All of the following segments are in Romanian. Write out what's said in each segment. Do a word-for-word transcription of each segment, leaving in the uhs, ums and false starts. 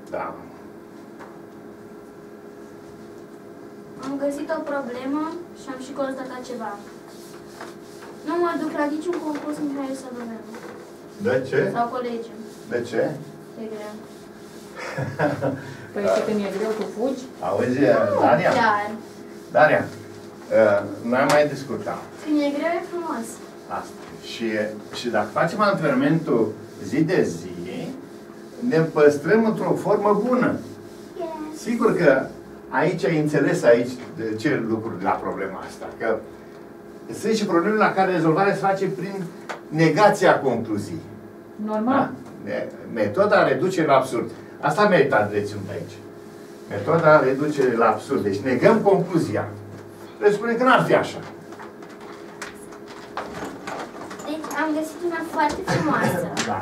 Da. Am găsit o problemă și am și constatat ceva. Nu mă duc la niciun concurs Mihai Sălăneanu. De ce? Sau colegi. De ce? E greu. Păi și când e greu, tu fugi? Auzi, Daria? Chiar. Daria, noi am mai discutat. Când e greu, e frumos. Asta. Și, și dacă facem antrenamentul zi de zi, ne păstrăm într-o formă bună. Yes. Sigur că aici ai înțeles aici de ce lucruri la problema asta. Că sunt și probleme la care rezolvarea se face prin negația concluziei. Normal. Da? Metoda reducerii la absurd. Asta merită adrețiunea aici. Metoda reducerii la absurd. Deci negăm concluzia. Presupune că n-ar fi așa. Deci am găsit una foarte frumoasă. Da.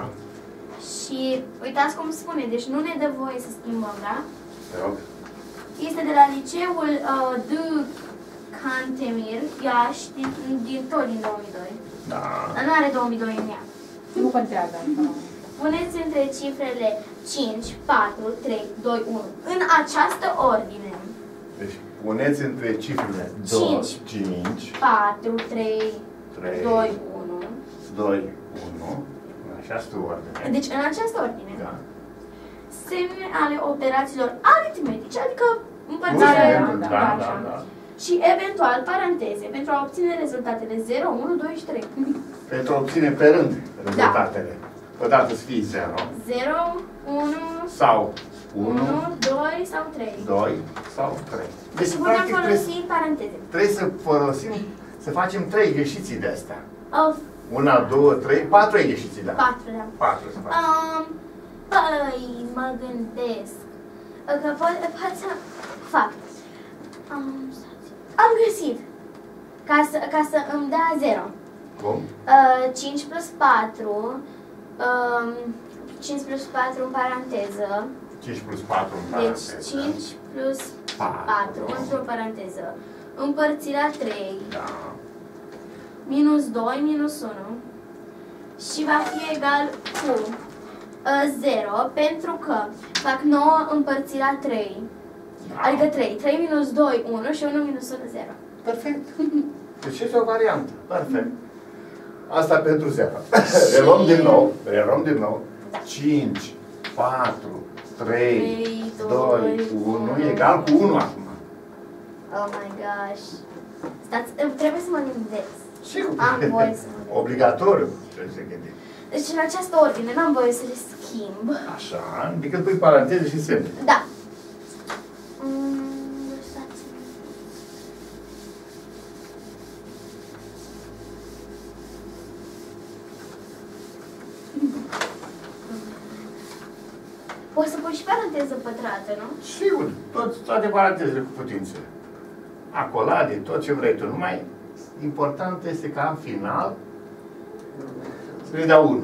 Și uitați cum spune, deci nu ne dă voie să schimbăm, da? Te rog. Este de la liceul uh, D. Cantemir, Iași, din, din tot din două mii doi. Da. Dar nu are două mii doi în ea. Nu contează. Puneți între cifrele cinci, patru, trei, doi, unu. În această ordine. Deci puneți între cifrele Cinci. cinci, patru, trei, trei, doi, unu. doi, unu. În această ordine. Deci în această ordine. Da. Semne ale operațiilor aritmetice, adică împărțarea. Da, da, da, da, da. Și eventual paranteze pentru a obține rezultatele zero, unu, doi și trei. Pentru a obține pe rând rezultatele. Da. Odată să fie zero. zero, unu, Sau unu, unu, doi sau trei. doi sau trei. Deci, Și putem practic, folosi trebuie, paranteze. trebuie să folosim, să facem trei ieșiții de astea. Of, Una, două, trei, patru ieșiții de astea. patru, da. Patru să facem. Um, păi, mă gândesc că pot, pot să fac. Um, am găsit. Ca să, ca să îmi dea zero. Cum? Uh, cinci plus patru. Um, cinci plus patru în paranteză. cinci plus patru în Deci paranteză. cinci plus patru. patru într-o paranteză. Împărțirea trei. Da. Minus doi minus unu. Și va fi egal cu uh, zero, pentru că fac nouă împărțirea trei. Da. Adică trei. trei minus doi, unu și unu minus unu, zero. Perfect. Deci este o variantă. Perfect. Asta pentru zero. Reluăm din nou. Reluăm din nou. Da. cinci, patru, trei, trei, doi, doi, unu, unu. egal cu unu acum. Oh my gosh. Stați, trebuie să mă gândesc. Sigur. Am voie să mă gândesc. Obligatoriu trebuie să gândim. Deci în această ordine n-am voie să le schimb. Așa, decât pui paranteze și semne. Da. Mm, lăsați-mă. Poți să pui și paranteză pătrată, nu? Sigur, tot, toate parantezele cu putință. Acolade, tot ce vrei tu. Numai important este ca în final să le dea unu.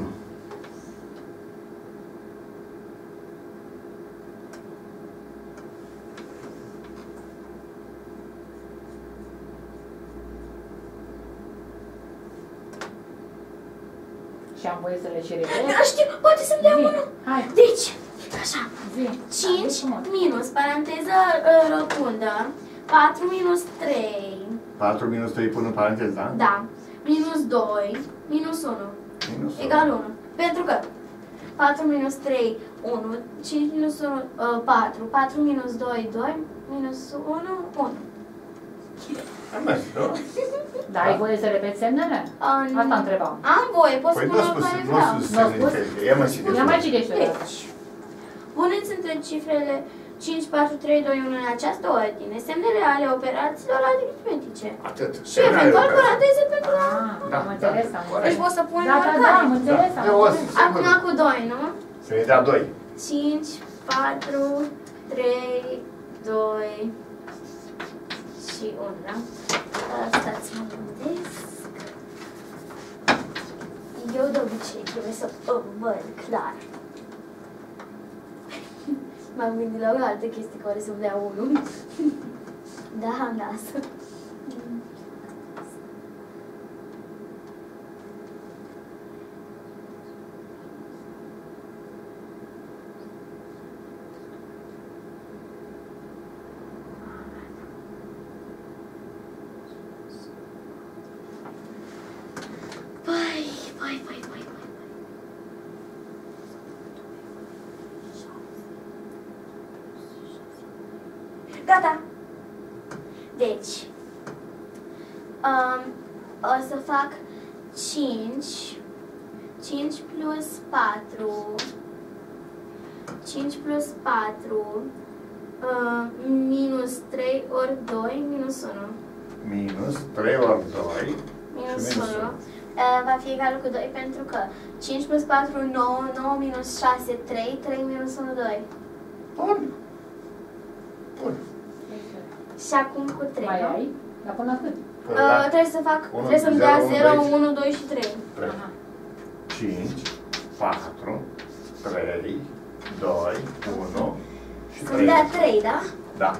Și am voie să le cere pe Nu știu, poate să-mi dea Zi. unul. Hai. Deci, așa. Zi. cinci Frumos. minus paranteză uh, rotundă. patru minus trei. patru minus trei pun în paranteză, da? Da. Minus doi. Minus unu. Minus unu. Egal unu. Pentru că patru minus trei, unu. cinci minus unu, uh, patru. patru minus doi, doi. Minus unu, unu. Am mers, nu? Da, ai voie să repeți semnele? Um, Asta întrebam. Am voie, pot Păi spune nu a o spus, care nu a vreau. spus Nu a semne spus? diferite. Ia mă citește. Ia mai citește. Deci, puneți între cifrele cinci, patru, trei, doi, unu în această ordine semnele ale operațiilor aritmetice. Atât. Și eventual paranteze pentru a... Ah, Da, am înțeles, da. am Corect. Deci înțeles. pot să pun Da, da, da, oricare. am înțeles, am Eu o să- înțeles. Acum cu doi, nu? Să ne dea doi. cinci, patru, trei, doi și unu, da? Stați mă gândesc. Eu de obicei trebuie să o văd clar. M-am gândit la o altă chestie care să-mi dea unul. Da, lasă. Gata. Deci, um, o să fac cinci. cinci plus patru. cinci plus patru. Uh, minus trei ori doi, minus unu. Minus trei ori doi. Minus și minus unu. unu. Uh, va fi egal cu doi pentru că cinci plus patru, nouă, nouă minus șase, trei, trei minus unu, doi. Bun. Bun. Și acum cu trei, Mai nu? ai? Dar până la cât? Până Uh, la trebuie să fac, unu, trebuie să-mi zero, dea unu, zero, doi. unu, doi și trei. trei. Aha. cinci, patru, trei, doi, unu și Să-mi trei. dea trei, da? Da.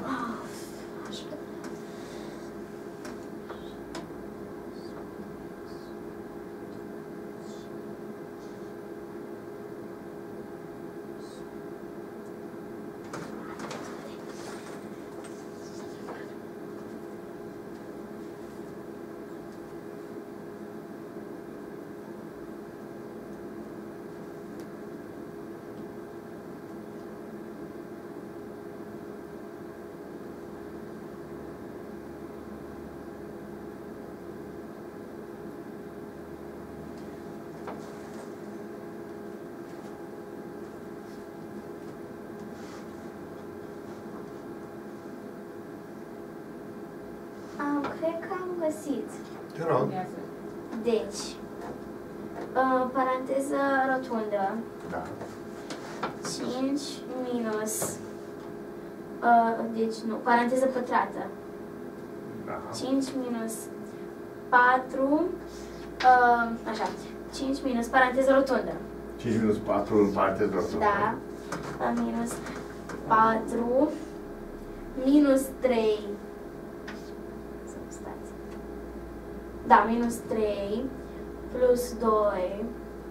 Am, cred că am găsit. Te rog. Ia să. Deci, uh, paranteză rotundă. Da. cinci minus, uh, deci nu, paranteză pătrată. Da. cinci minus patru, uh, așa, cinci minus paranteză rotundă. cinci minus patru în parte de rotundă. Da. Uh, minus patru, minus trei. Să stați. Da, minus trei, plus doi.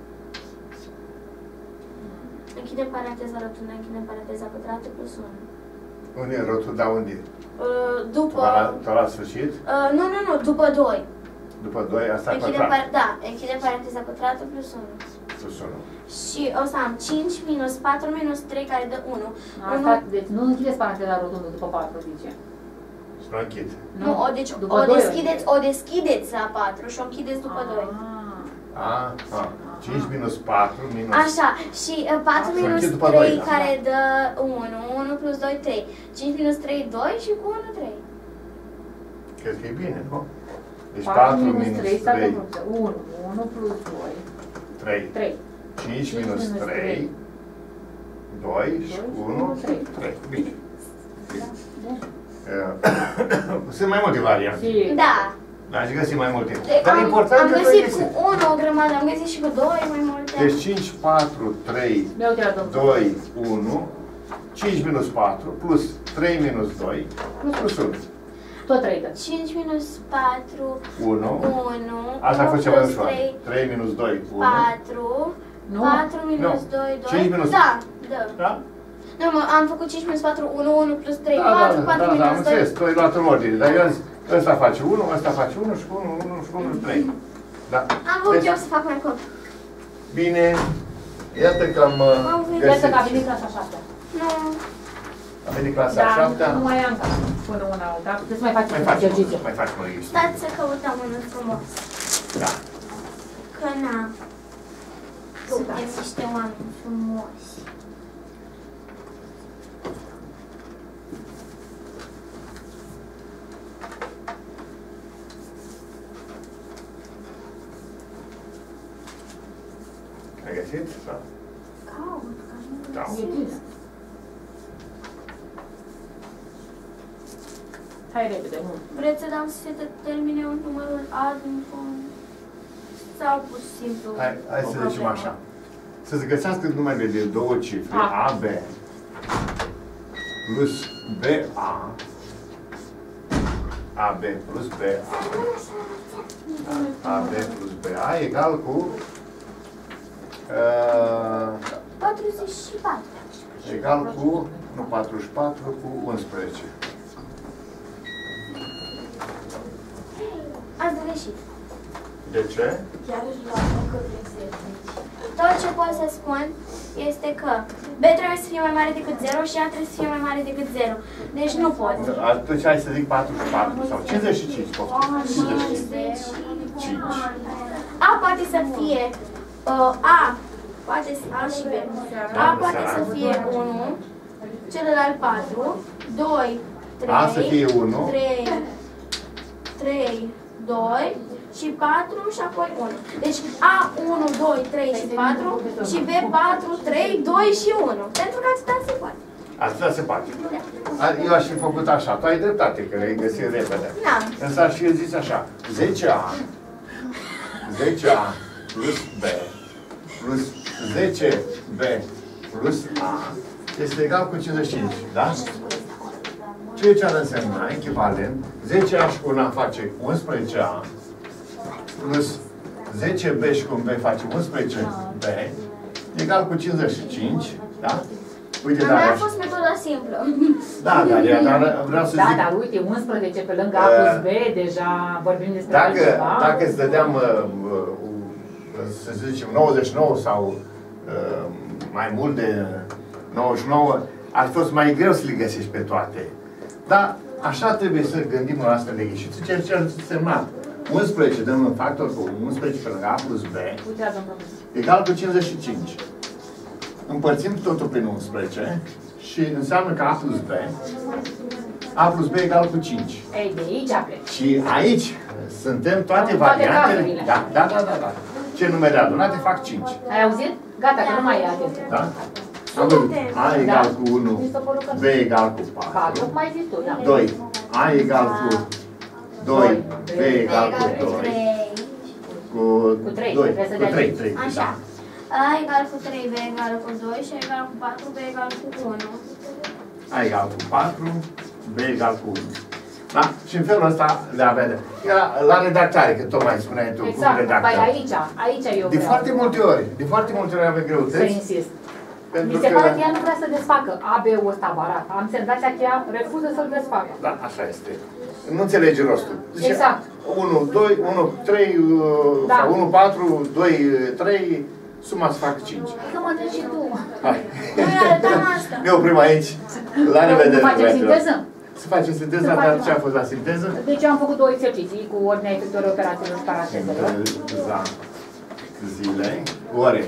Închidem paranteza rotundă, închidem paranteza pătrată, plus unu. Unde e rotunda? Unde? Uh, după... Tot la, tot la sfârșit? Uh, nu, nu, nu, după doi. După doi, asta Închidem pătrat. par, da, închidem paranteza pătrată plus unu. Sus unu. Și o să am cinci minus patru minus trei care dă unu. Asta, deci nu închideți paranteza rotundă după patru, zice. Și nu închid. Nu, o, deci După o doi deschideți, o deschideți la patru și o închideți după doi. Ah. A, a. cinci minus patru minus... Așa, și uh, patru Și o minus închid după trei doi, da. care dă unu, unu plus doi, trei. cinci minus trei, doi și cu unu, trei. Cred că e bine, nu? Deci patru patru minus minus trei, stați trei, să unu, unu plus doi, trei. trei. cinci minus minus trei, trei. doi și Doi și unu, unu, trei. trei. Bine. Da, bun. Uh, Sunt mai multe variante. Și Da. Aș găsi mai multe. De, Dar am, important am că găsit tu cu ai unu o grămadă, am găsit și cu doi mai multe. Deci cinci, patru, trei, mi-au tirat domnul. doi, unu, cinci minus patru, plus trei minus doi, plus unu. Tot trei dă. cinci minus patru, unu. unu, Asta a fost ceva plus ușor. trei, trei minus doi, unu. patru, Nu. patru minus Nu. doi, doi. cinci minus- Da, da. Da? Nu, mă, am făcut cinci minus patru, unu, unu plus trei, Da, da, patru, da, patru da, da, am minus doi. înțeles. Tu ai luat în ordine. Dar eu am zis, ăsta face unu, ăsta face unu și unu, unu și unu, trei. Da? Am vrut Deci, eu să fac mai mult. bine, iată că am uh, Am venit. Iată că a găsit. venit clasa șaptea. Nu. A venit clasa Da, șaptea. nu mai am ca până una alta. Puteți să mai faceți Mai un faci, exercițiu. mai faci mă ești. Stați să căutăm unul frumos. Da. Că na, suntem Căutați. niște oameni frumoși. Ai găsit? Sau? Caut, că nu Da. E bine. Hai repede, nu. Vreți să dau să se termine un numărul A din fond? Sau pur și simplu Hai, hai o să zicem problemă? așa. Să se găsească numele de două cifre, A. A B plus B A, A B plus B A, A B plus B A egal cu uh, patruzeci și patru. egal cu, nu patruzeci și patru, cu unsprezece. Ați greșit. De ce? Chiar își luam încă exerciții. Tot ce pot să spun este că B trebuie să fie mai mare decât zero și A trebuie să fie mai mare decât zero. Deci nu pot. Atunci hai să zic patruzeci și patru sau cincizeci și cinci. cincizeci și cinci. A poate să fie uh, A, poate să, A și B. A poate să fie unu, celălalt patru, doi, trei, A să fie unu, trei, trei, doi și patru și apoi unu. Deci A unu, doi, trei și patru și B patru, trei, doi și unu. Pentru că atâta se poate. atâta se poate. Eu aș fi făcut așa, tu ai dreptate, că le-ai găsit repede. Da. Însă aș fi zis așa, zece A, zece A plus B plus zece B plus A este egal cu cincizeci și cinci, da? Ceea ce ar însemna echivalent, zece A și cu un A face unsprezece A plus zece B și cu un B face unsprezece B egal cu cincizeci și cinci, da? Uite, A dar mea a aș- fost metoda simplă. Da, Daria, dar vreau să Da, zic, dar uite, unsprezece pe lângă A plus B, deja vorbim despre dacă, altceva. dacă îți dădeam, uh, uh, să zicem, nouăzeci și nouă sau uh, mai mult de nouăzeci și nouă, ar fi fost mai greu să le găsești pe toate. Dar așa trebuie să gândim la astfel de ieșiți, ceea ce ar semna unsprezece, dăm un factor cu unsprezece pe lângă A plus B, Uite, avem probleme. egal cu cincizeci și cinci. Împărțim totul prin unsprezece și înseamnă că A plus B, A plus B egal cu cinci. Ei, de aici plec. Și aici suntem toate Toate variantele. cazurile. Da, da, da, da, da. Ce numere adunate fac cinci. Ai auzit? Gata, că nu mai e atent. Da? Am văzut. A egal cu unu, Mi s-a părut că B egal cu patru, patru, mai zis tu, da. doi, A egal cu doi, B egal cu Egal cu doi, trei. cu Cu trei, doi, trebuie să cu dea trei, cinci. trei, Așa. da. A egal cu trei, B egal cu doi și A egal cu patru, B egal cu unu. A egal cu patru, B egal cu unu. Da? Și în felul ăsta le avea de... Era la redactare, că tocmai spuneai tu, cum Exact, păi redactăm. aici, aici eu De vreau foarte multe ori, de foarte multe ori avem să greutăți. insist. Pentru Mi se că... pare că ea nu vrea să desfacă A B-ul ăsta barat. Am senzația că ea refuză să-l desfacă. Da, așa este. Nu înțelege rostul. Zice, Exact. unu, doi, unu, trei, Da. sau unu, patru, doi, trei, suma să fac cinci. Să mă întreb și tu. Hai. Noi arătăm asta. Ne oprim aici. La revedere. Facem dragilor. sinteză? Să facem sinteză, Să dar facem. ce a fost la sinteză? Deci eu am făcut două exerciții cu ordinea efectuării operațiilor și parantezelor. Sinteza zilei, ore.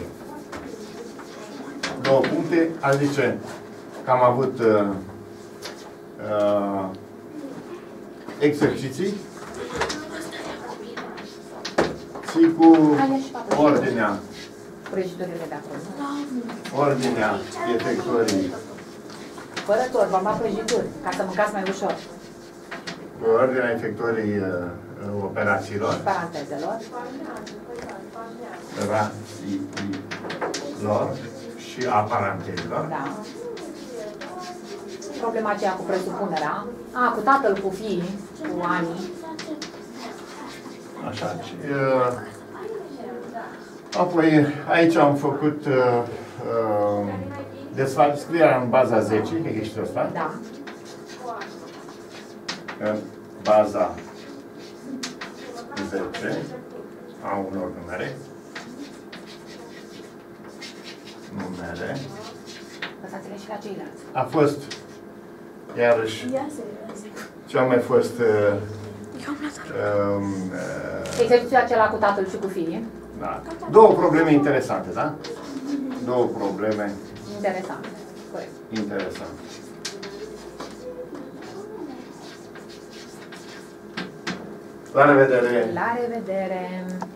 Două puncte, aș zice că am avut uh, uh, exerciții și cu ordinea, Prăjiturile de acolo. ordinea efectuării, Fără tot, v-am luat prăjituri, ca să mâncați mai ușor. cu ordinea efectuării uh, operațiilor, Parantezelor. rațiilor și a parantezelor. Da. Problema aceea cu presupunerea. A, cu tatăl, cu fiii, cu anii. Așa. Și, uh, apoi, aici am făcut uh, uh, descrierea în baza zece, că ești ăsta. Da. În baza zece a unor numere. Numere. Lăsați-le și la ceilalți. A fost, iarăși, Ia să ce a mai fost uh, um, uh, Exercițiul acela cu tatăl și cu fiii. da. Două probleme interesante, da? Două probleme Interesant. Corect. interesante. La revedere! La revedere!